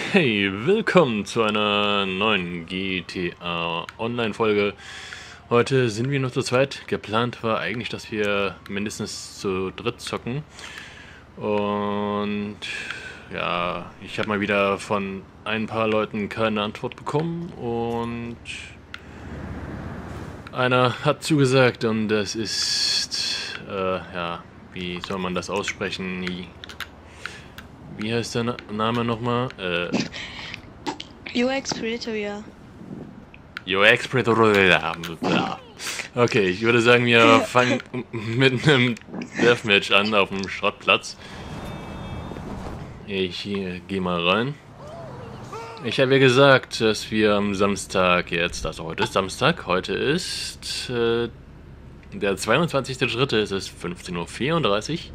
Hey, willkommen zu einer neuen GTA Online-Folge. Heute sind wir nur zu zweit. Geplant war eigentlich, dass wir mindestens zu dritt zocken. Und ja, ich habe mal wieder von ein paar Leuten keine Antwort bekommen. Und einer hat zugesagt und das ist, ja, wie soll man das aussprechen? Wie heißt der Name nochmal? UX Predatoria. UX Predatoria. Okay, ich würde sagen, wir fangen mit einem Deathmatch an auf dem Schrottplatz. Ich gehe mal rein. Ich habe ja gesagt, dass wir am Samstag jetzt, also heute ist Samstag, heute ist der 22.03., es ist 15:34 Uhr.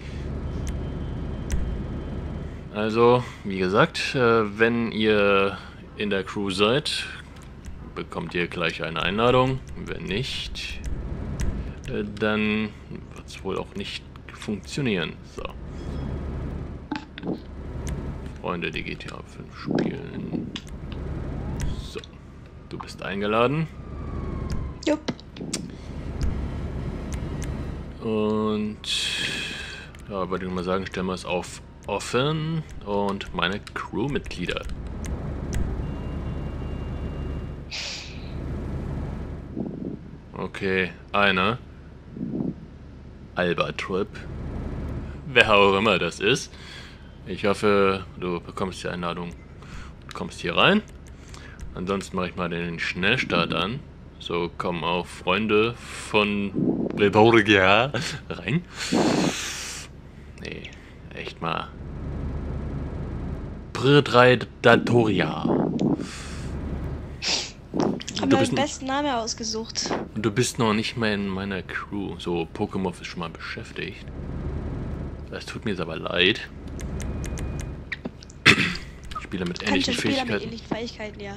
Also, wie gesagt, wenn ihr in der Crew seid, bekommt ihr gleich eine Einladung. Wenn nicht, dann wird es wohl auch nicht funktionieren. So. Freunde, die GTA 5 spielen. So. Du bist eingeladen. Jupp. Und ja, würde ich mal sagen, stellen wir es auf offen und meine Crewmitglieder. Okay, einer. Albatrip. Wer auch immer das ist. Ich hoffe, du bekommst die Einladung. Du kommst hier rein. Ansonsten mache ich mal den Schnellstart an. So kommen auch Freunde von Pretoria rein. Nee, echt mal. Pretoria. Hab mir den besten Namen ausgesucht. Und du bist noch nicht mal in meiner Crew. So, Pokémon ist schon mal beschäftigt. Das tut mir jetzt aber leid. Spieler mit ähnlichen Fähigkeiten. Mit ähnlichen Fähigkeiten, ja.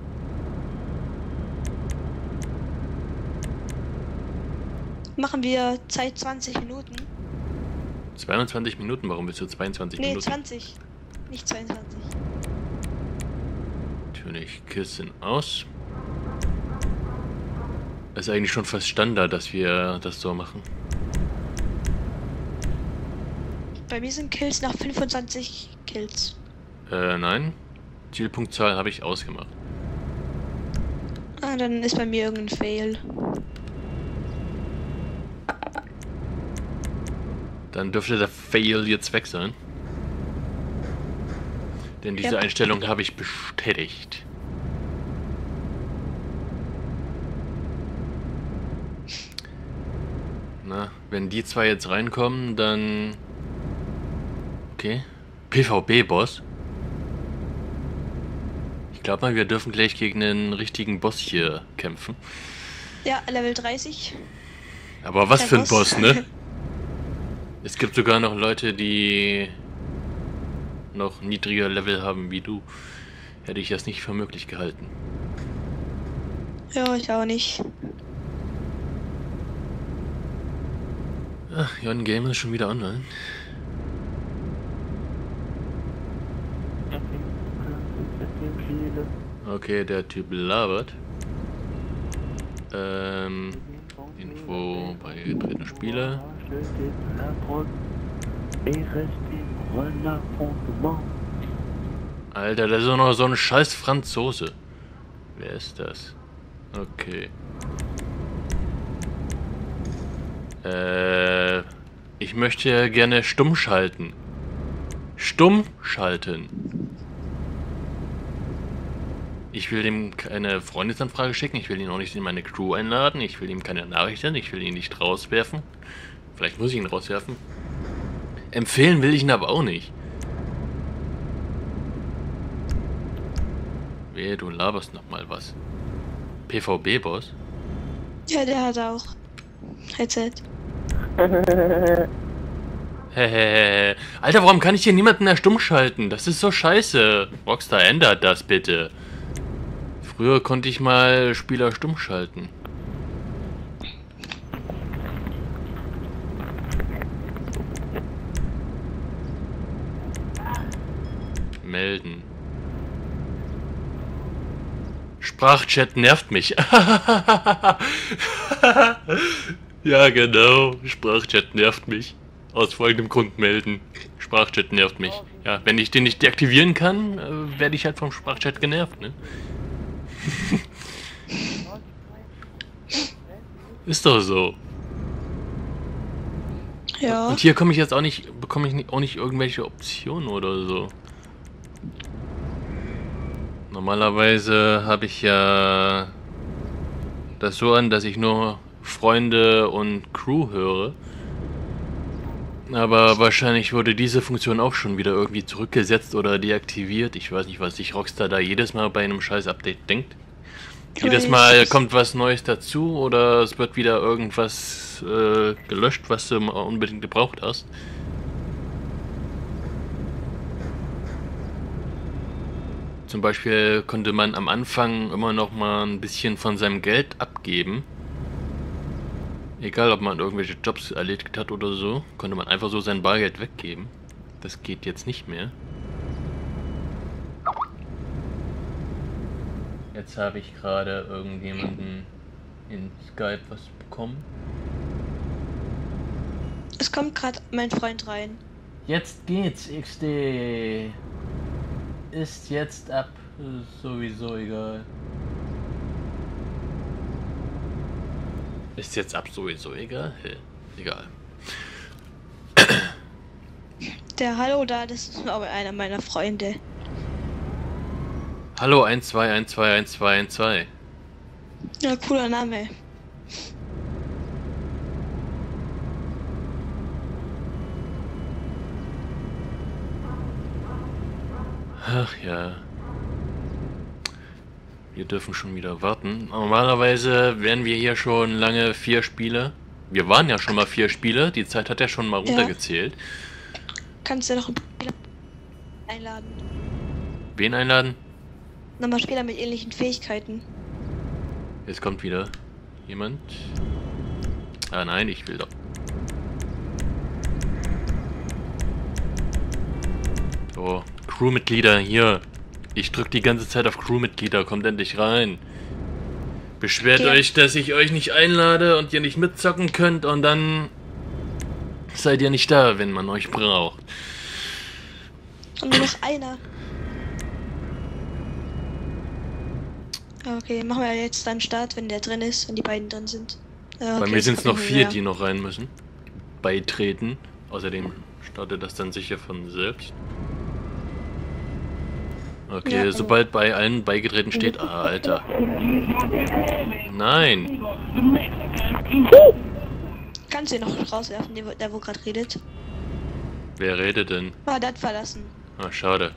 Machen wir Zeit 20 Minuten. 22 Minuten? Warum willst du 22 Minuten? Nee, 20. Nicht 22. Natürlich, Kills sind aus. Ist eigentlich schon fast Standard, dass wir das so machen. Bei mir sind Kills nach 25 Kills. Nein. Zielpunktzahl habe ich ausgemacht. Ah, dann ist bei mir irgendein Fail. Dann dürfte der Fail jetzt weg sein. Denn diese Einstellung habe ich bestätigt. Na, wenn die zwei jetzt reinkommen, dann... Okay. PvP-Boss. Ich glaube mal, wir dürfen gleich gegen einen richtigen Boss hier kämpfen. Ja, Level 30. Aber was für ein Boss, ne? Es gibt sogar noch Leute, die noch niedriger Level haben wie du. Hätte ich das nicht für möglich gehalten. Ja, ich auch nicht. Ach, Jon Game ist schon wieder online. Okay, der Typ labert. Info bei getretene Spieler. Alter, das ist doch noch so ein scheiß Franzose. Wer ist das? Okay. Ich möchte gerne stumm schalten. Stumm schalten. Ich will ihm keine Freundesanfrage schicken, ich will ihn auch nicht in meine Crew einladen, ich will ihm keine Nachrichten, ich will ihn nicht rauswerfen. Vielleicht muss ich ihn rauswerfen. Empfehlen will ich ihn aber auch nicht. Wehe, du laberst nochmal was. PvP-Boss? Ja, der hat auch Headset. Hehehe. Alter, warum kann ich hier niemanden mehr stumm schalten? Das ist so scheiße. Rockstar, ändert das bitte. Früher konnte ich mal Spieler stumm schalten. Melden. Sprachchat nervt mich. Ja, genau. Sprachchat nervt mich. Aus folgendem Grund melden. Sprachchat nervt mich. Ja, wenn ich den nicht deaktivieren kann, werde ich halt vom Sprachchat genervt, ne? Ist doch so. Ja. Und hier komme ich jetzt auch nicht, bekomme ich auch nicht irgendwelche Optionen oder so. Normalerweise habe ich ja das so an, dass ich nur Freunde und Crew höre. Aber wahrscheinlich wurde diese Funktion auch schon wieder irgendwie zurückgesetzt oder deaktiviert. Ich weiß nicht, was sich Rockstar da jedes Mal bei einem scheiß Update denkt. Jedes Mal kommt was Neues dazu oder es wird wieder irgendwas gelöscht, was du mal unbedingt gebraucht hast. Zum Beispiel konnte man am Anfang immer noch mal ein bisschen von seinem Geld abgeben. Egal, ob man irgendwelche Jobs erledigt hat oder so, konnte man einfach so sein Bargeld weggeben. Das geht jetzt nicht mehr. Jetzt habe ich gerade irgendjemanden in Skype was bekommen. Es kommt gerade mein Freund rein. Jetzt geht's, XD. Ist jetzt ab, sowieso egal. Ist jetzt ab sowieso egal? Egal. Der Hallo da, das ist aber einer meiner Freunde. Hallo 12121212. Ja, cooler Name. Ach ja. Wir dürfen schon wieder warten. Normalerweise wären wir hier schon lange 4 Spiele. Wir waren ja schon mal 4 Spiele. Die Zeit hat ja schon mal runtergezählt. Kannst du noch einen Spieler einladen? Wen einladen? Nochmal Spieler mit ähnlichen Fähigkeiten. Jetzt kommt wieder jemand. Ah nein, ich will doch. So, Crewmitglieder hier. Ich drück die ganze Zeit auf Crewmitglieder. Kommt endlich rein. Beschwert euch, dass ich euch nicht einlade und ihr nicht mitzocken könnt und dann seid ihr nicht da, wenn man euch braucht. Und nur noch einer. Okay, machen wir jetzt dann Start, wenn der drin ist, wenn die beiden drin sind. Okay, bei mir sind es noch 4, die noch rein müssen. Beitreten. Außerdem startet das dann sicher von selbst. Okay, ja, sobald bei allen beigetreten steht... Ah, Alter. Nein. Kannst du ihn noch rauswerfen, der wo gerade redet? Wer redet denn? Ah, der hat verlassen. Ah, schade.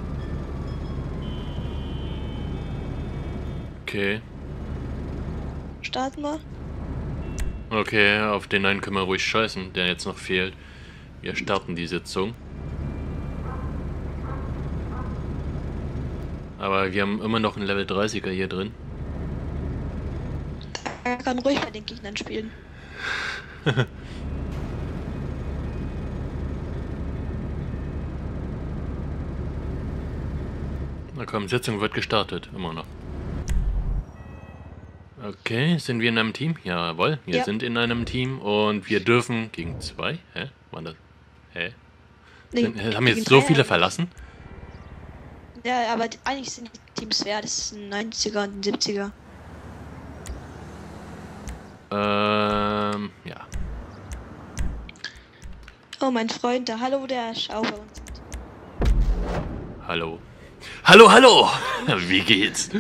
Okay. Starten wir. Okay, auf den einen können wir ruhig scheißen, der jetzt noch fehlt. Wir starten die Sitzung. Aber wir haben immer noch einen Level 30er hier drin. Er kann ruhig bei den Gegnern spielen. Na komm, Sitzung wird gestartet, immer noch. Okay, sind wir in einem Team? Jawohl, wir sind in einem Team und wir dürfen gegen 2. Hä? Wann das? Hä? Haben jetzt so viele verlassen? Ja, aber eigentlich sind die Teams schwer. Das ist ein 90er und ein 70er. Ja. Oh, mein Freund, der Hallo, der Schau bei uns. Hallo. Hallo, hallo! Wie geht's?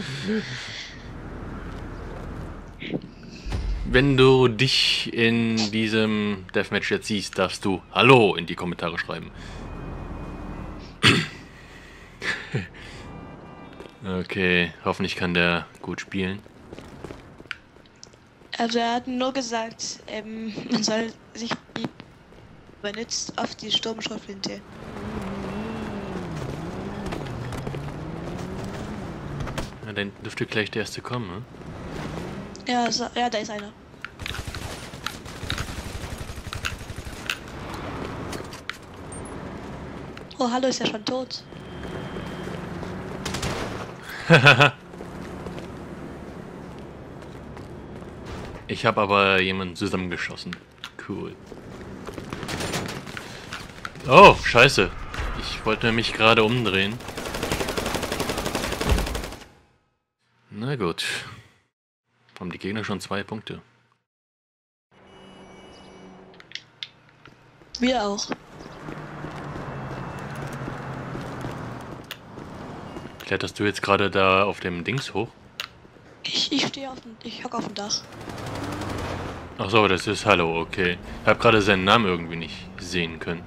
Wenn du dich in diesem Deathmatch jetzt siehst, darfst du Hallo in die Kommentare schreiben. Okay, hoffentlich kann der gut spielen. Also er hat nur gesagt, man soll sich benutzt auf die Sturmschrotflinte. Ja, dann dürfte gleich der erste kommen, ne? Ja, ja, da ist einer. Oh, Hallo ist ja schon tot. Ich habe aber jemanden zusammengeschossen. Cool. Oh, scheiße. Ich wollte mich gerade umdrehen. Na gut. Haben die Gegner schon 2 Punkte. Wir auch. Kletterst du jetzt gerade da auf dem Dings hoch? Ich stehe ich hock auf dem Dach. Ach so, das ist Hallo, okay. Ich habe gerade seinen Namen irgendwie nicht sehen können.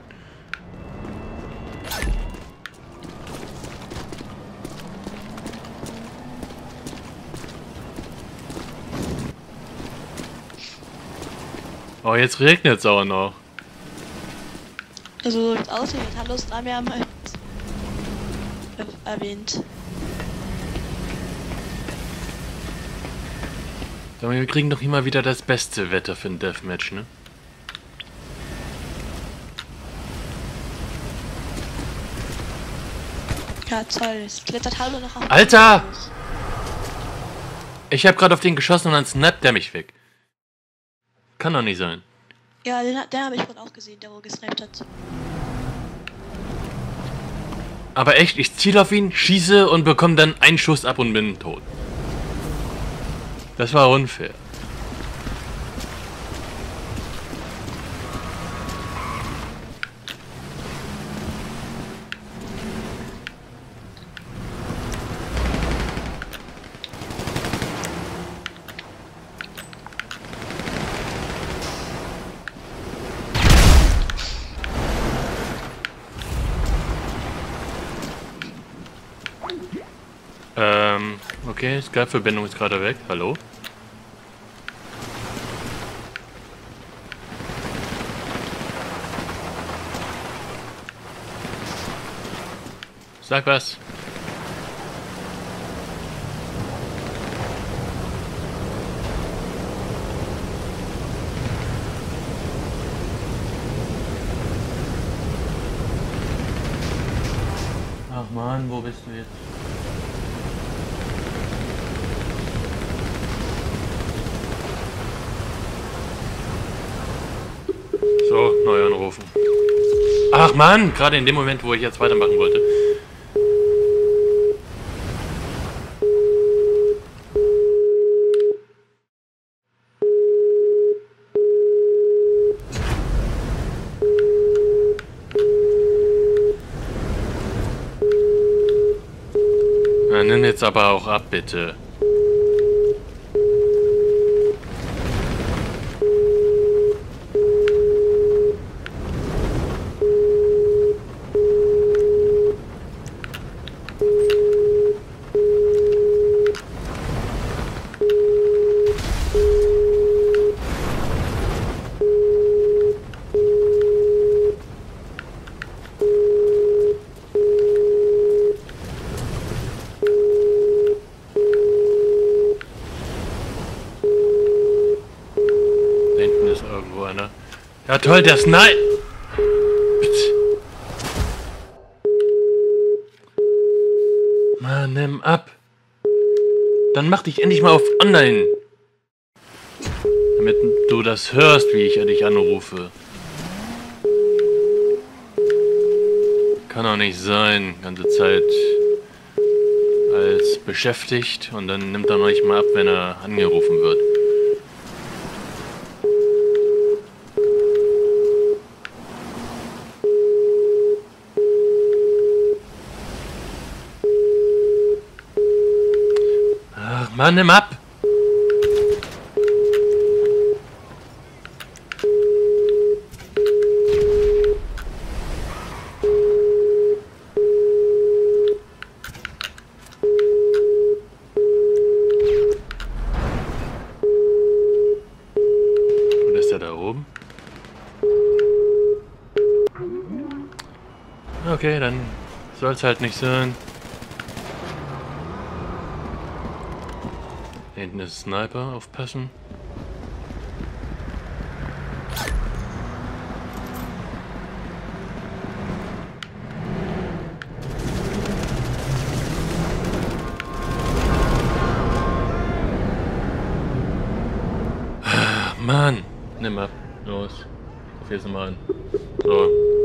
Oh, jetzt regnet es auch noch. Also, so wie es aussieht, hat Hallo da mehrmals erwähnt. Sag mal, wir kriegen doch immer wieder das beste Wetter für ein Deathmatch, ne? Ja, toll. Es klettert Hallo noch auf. Alter! Ich habe gerade auf den geschossen und dann snappt der mich weg. Kann doch nicht sein. Ja, den habe ich wohl auch gesehen, der wohl gesniped hat. Aber echt, ich ziele auf ihn, schieße und bekomme dann einen Schuss ab und bin tot. Das war unfair. Okay, Skype-Verbindung ist gerade weg. Hallo? Sag was. Ach man, wo bist du jetzt? So, neu anrufen. Ach man, gerade in dem Moment, wo ich jetzt weitermachen wollte. Na, nimm jetzt aber auch ab, bitte. Irgendwo einer. Ja toll, der Snipe! Mann, nimm ab. Dann mach dich endlich mal auf Online. Damit du das hörst, wie ich dich anrufe. Kann doch nicht sein, ganze Zeit als beschäftigt und dann nimmt er noch nicht mal ab, wenn er angerufen wird. Ach Mann, nimm ab! Und ist er da oben? Okay, dann soll's halt nicht sein. Da hinten ist Sniper, aufpassen. Mann, nimm ab. Los. Ruf jetzt nochmal an. So.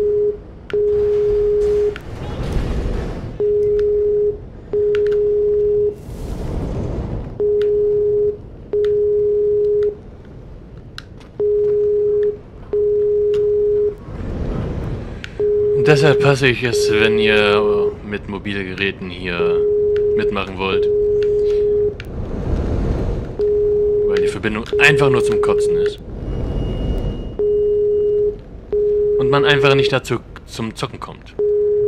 Deshalb passe ich es, wenn ihr mit Mobilgeräten hier mitmachen wollt. Weil die Verbindung einfach nur zum Kotzen ist. Und man einfach nicht dazu zum Zocken kommt.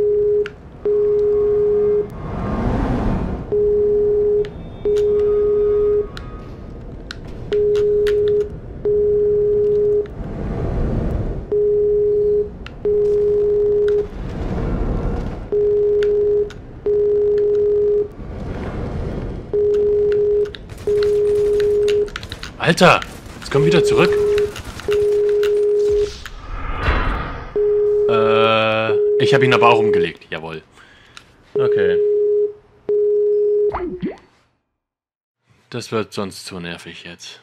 Alter, jetzt komm wieder zurück. Ich habe ihn aber auch umgelegt, jawohl. Okay. Das wird sonst zu nervig jetzt.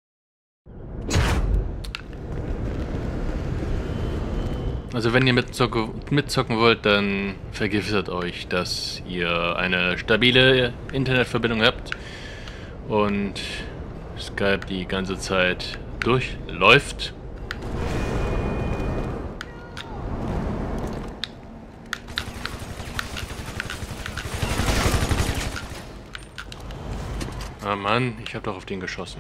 Also wenn ihr mitzocken wollt, dann vergewissert euch, dass ihr eine stabile Internetverbindung habt und Skype die ganze Zeit durchläuft. Ah Mann, ich hab doch auf den geschossen.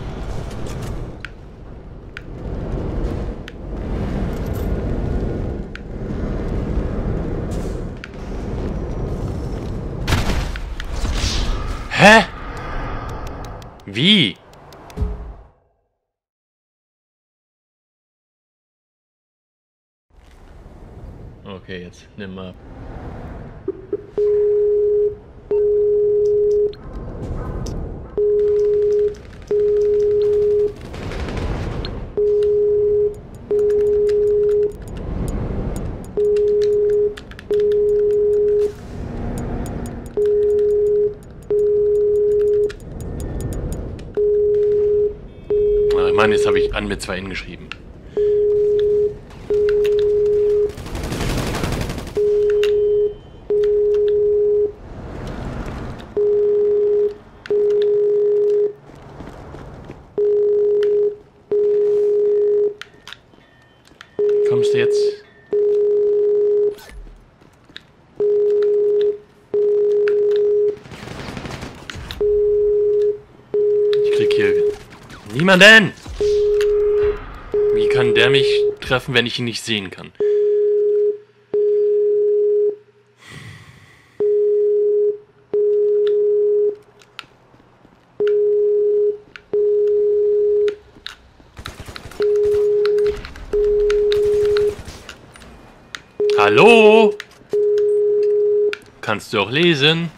Hä? Wie? Okay, jetzt nimm mal. Oh Mann, jetzt habe ich an mit 2 N geschrieben. Kommst du jetzt? Ich krieg hier niemanden! Wie kann der mich treffen, wenn ich ihn nicht sehen kann? Hallo? Kannst du auch lesen?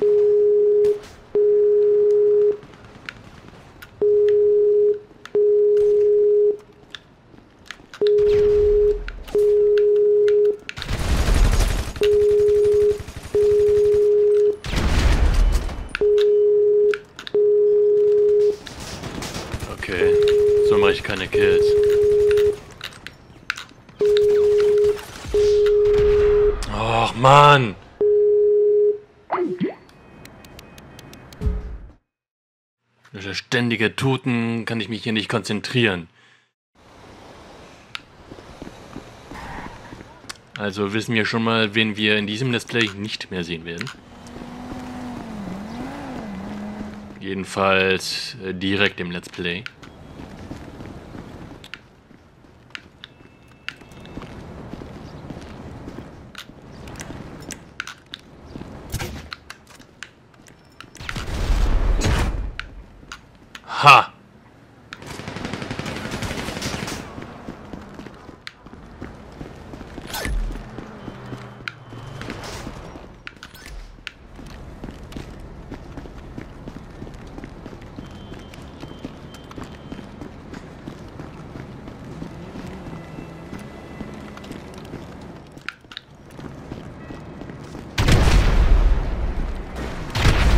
Okay, so mache ich keine Kills. Och, Mann! Durch das ständige Tuten kann ich mich hier nicht konzentrieren. Also wissen wir schon mal, wen wir in diesem Let's Play nicht mehr sehen werden. Jedenfalls direkt im Let's Play. Ha!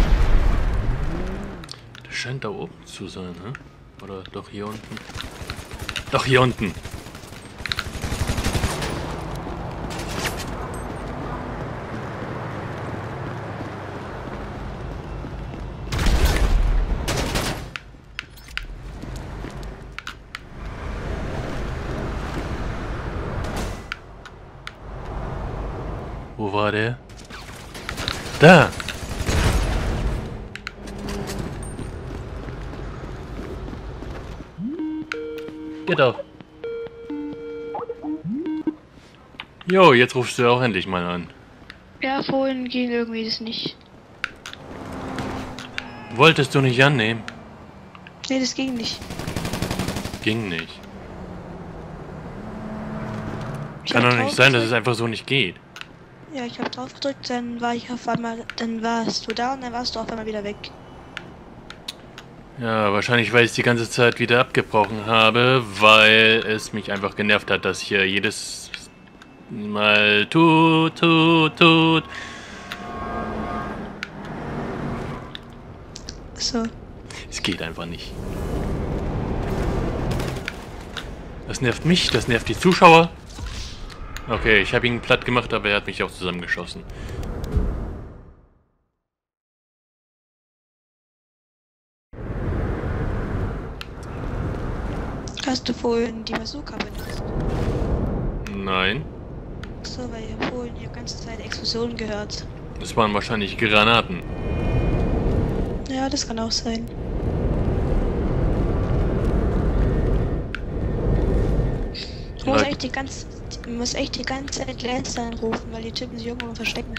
Scheint da oben zu sein, ne? Oder doch hier unten? Doch, hier unten. Wo war der? Da! Geht auf. Jo, jetzt rufst du auch endlich mal an. Ja, vorhin ging irgendwie das nicht. Wolltest du nicht annehmen? Nee, das ging nicht. Ging nicht. Ich Kann hab doch nicht drauf sein, dass es gedrückt. einfach so nicht geht. Ja, ich habe drauf gedrückt, dann war ich auf einmal, dann warst du da und dann warst du auf einmal wieder weg. Ja, wahrscheinlich, weil ich es die ganze Zeit wieder abgebrochen habe, weil es mich einfach genervt hat, dass hier jedes Mal tut. So. Es geht einfach nicht. Das nervt mich, das nervt die Zuschauer. Okay, ich habe ihn platt gemacht, aber er hat mich auch zusammengeschossen. Hast du vorhin die Bazooka benutzt? Nein, So, weil ich hab vorhin die ganze Zeit Explosionen gehört. das waren wahrscheinlich Granaten. Ja, das kann auch sein. Du musst Ja. echt die ganze Zeit Lance anrufen, weil die Typen sich irgendwo verstecken.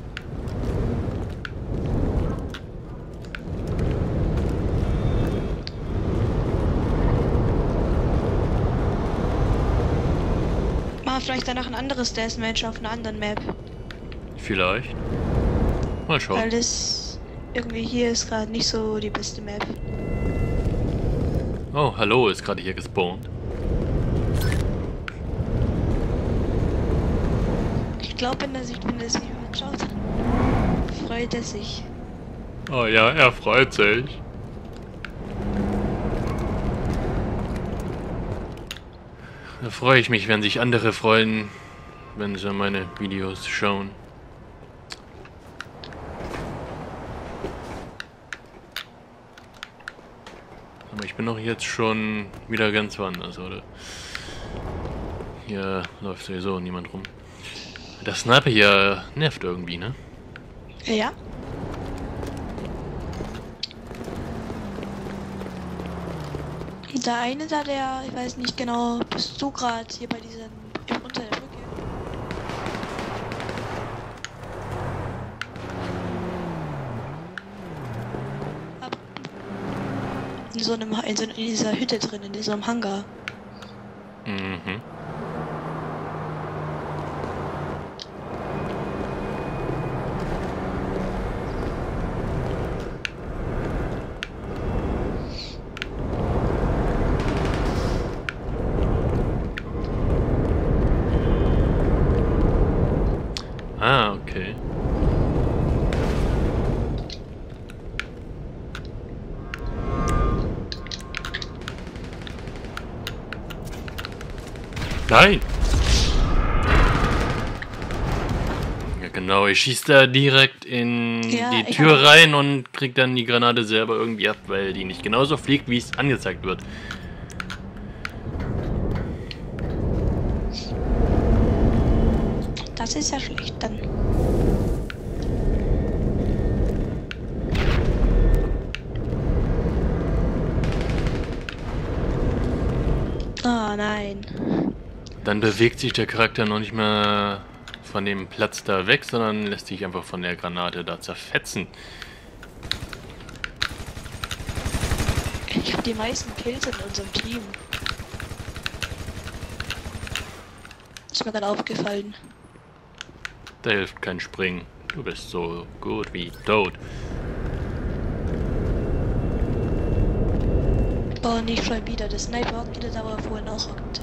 Mach vielleicht danach ein anderes Deathmatch auf einer anderen Map. Vielleicht. Mal schauen. Weil das irgendwie hier ist gerade nicht so die beste Map. Oh, hallo, ist gerade hier gespawnt. Ich glaube, wenn er das Video anschaut, freut er sich. Oh ja, er freut sich. Da freue ich mich, wenn sich andere freuen, wenn sie meine Videos schauen. Aber ich bin doch jetzt schon wieder ganz woanders, oder? Hier läuft sowieso niemand rum. Das Sniper hier nervt irgendwie, ne? Ja. Der eine da, der, ich weiß nicht genau, bist du gerade hier bei diesem, unter der Brücke? Ab- in dieser Hütte drin, in diesem Hangar. Mhm. Ah, okay. Nein! Ja genau, ich schieße da direkt in Ja, die ich Tür hab- rein und krieg dann die Granate selber irgendwie ab, weil die nicht genauso fliegt, wie es angezeigt wird. Das ist ja schlecht dann. Ah, nein. Dann bewegt sich der Charakter noch nicht mehr von dem Platz da weg, sondern lässt sich einfach von der Granate da zerfetzen. Ich habe die meisten Kills in unserem Team. Ist mir gerade aufgefallen. Da hilft kein Springen. Du bist so gut wie tot. Oh, nicht schon wieder. Der Sniper hockt wieder da, wo er vorhin auch hockte.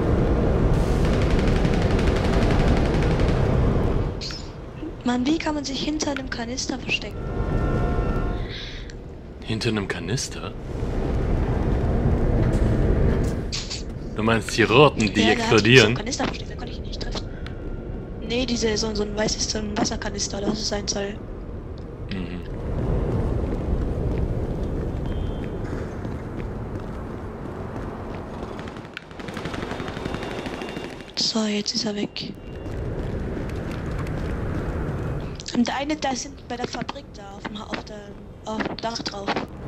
Mann, wie kann man sich hinter einem Kanister verstecken? Hinter einem Kanister? Du meinst die roten, die ja, explodieren? Da Kanister versteckt, da konnte ich ihn nicht treffen. Nee, so ein weißes, so ein Wasserkanister, das es sein soll. Mhm. So, jetzt ist er weg. Und der eine, da sind bei der Fabrik da, auf dem Dach drauf.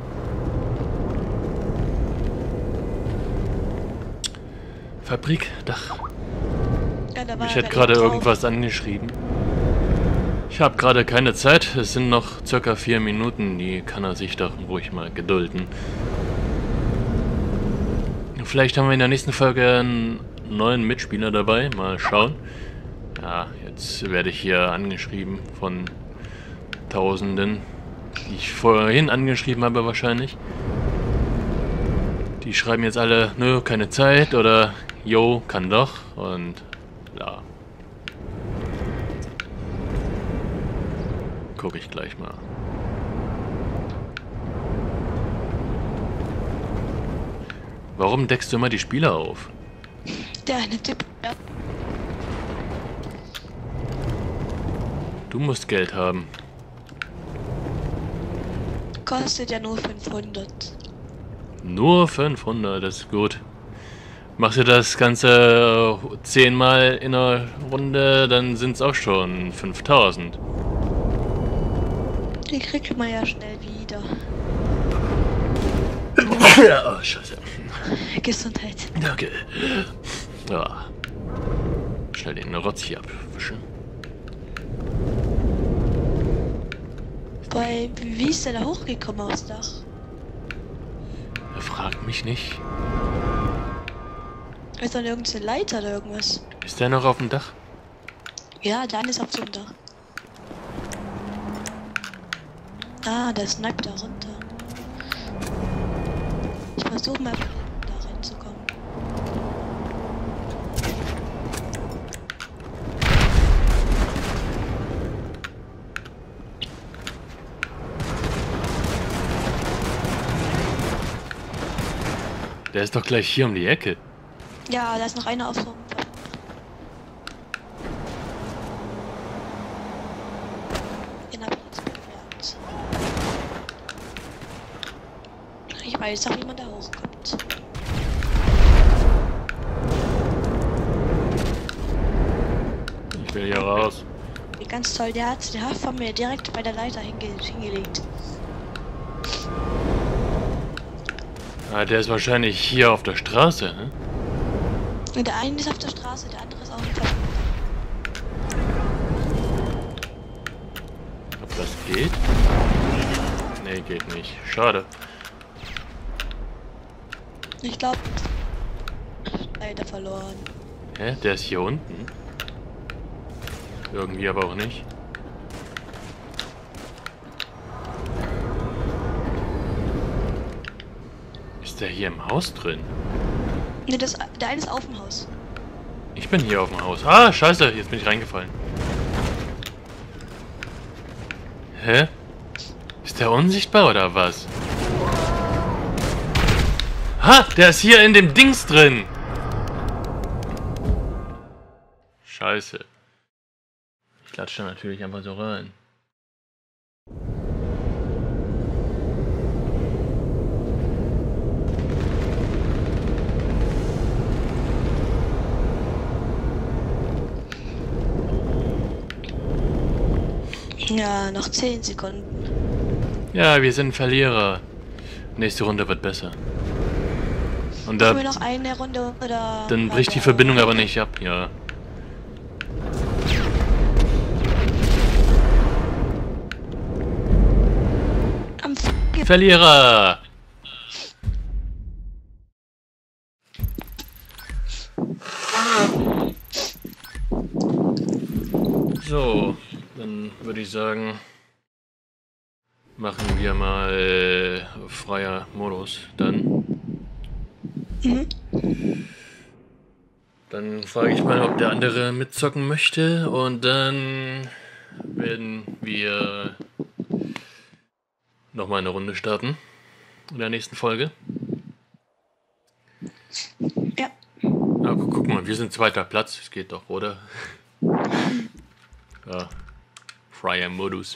Fabrikdach. Ja, da war Ich er hätte gerade drauf. irgendwas angeschrieben. Ich habe gerade keine Zeit. Es sind noch circa 4 Minuten. Die kann er sich doch ruhig mal gedulden. Vielleicht haben wir in der nächsten Folge einen neuen Mitspieler dabei. Mal schauen. Ja, jetzt werde ich hier angeschrieben von Tausenden, die ich vorhin angeschrieben habe wahrscheinlich. Die schreiben jetzt alle, nö, keine Zeit oder yo, kann doch und ja. Gucke ich gleich mal. Warum deckst du immer die Spieler auf? Der eine Typ, ja. Du musst Geld haben. Kostet ja nur 500. Nur 500, das ist gut. Machst du das Ganze 10 Mal in einer Runde, dann sind es auch schon 5000. Die kriegt man ja schnell wieder. Ja, oh, scheiße. Gesundheit. Danke. Ja. Schnell den Rotz hier abwischen. Wie ist der da hochgekommen aufs Dach? Er fragt mich nicht. Ist da irgendeine Leiter oder irgendwas? Ist der noch auf dem Dach? Ja, der eine ist auf dem Dach. Ah, der sniped da runter. Ich versuche mal da reinzukommen. Der ist doch gleich hier um die Ecke. Ja, da ist noch einer auf so einem. Den hab ich jetzt gemerkt. Ich weiß auch, wie man da hochkommt. Ich will hier raus. Wie ganz toll, der hat von mir direkt bei der Leiter hingelegt. Ah, der ist wahrscheinlich hier auf der Straße, ne? Und der eine ist auf der Straße, der andere ist auf dem Feld. Ob das geht? Nee, geht nicht. Schade. Ich glaube, leider verloren. Hä? Der ist hier unten? Irgendwie aber auch nicht. Ist der hier im Haus drin? Ne, der eine ist auf dem Haus. Ich bin hier auf dem Haus. Ah, scheiße, jetzt bin ich reingefallen. Hä? Ist der unsichtbar oder was? Ha, der ist hier in dem Dings drin. Scheiße. Ich klatsche natürlich einfach so rein. Ja, noch 10 Sekunden. Ja, wir sind Verlierer. Nächste Runde wird besser. Und Machen wir da, noch eine Runde oder... dann bricht die Verbindung aber nicht ab, ja. Am Verlierer! So, dann würde ich sagen, machen wir mal freier Modus dann. Mhm. Dann frage ich mal, ob der andere mitzocken möchte und dann werden wir nochmal eine Runde starten in der nächsten Folge. Ja. Ah, guck mal, wir sind zweiter Platz. Es geht doch, oder? Ja. Freier Modus.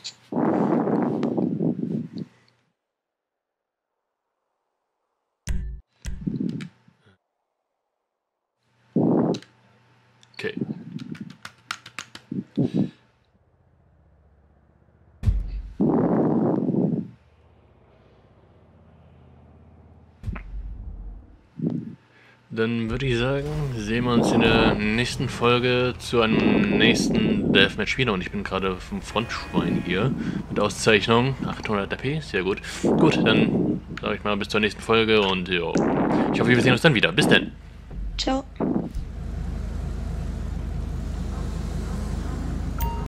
Okay. Dann würde ich sagen, sehen wir uns in der nächsten Folge zu einem nächsten Deathmatch wieder. Und ich bin gerade vom Frontschwein hier mit Auszeichnung 800 AP, sehr gut. Gut, dann sage ich mal bis zur nächsten Folge und ja, ich hoffe, wir sehen uns dann wieder. Bis dann. Ciao.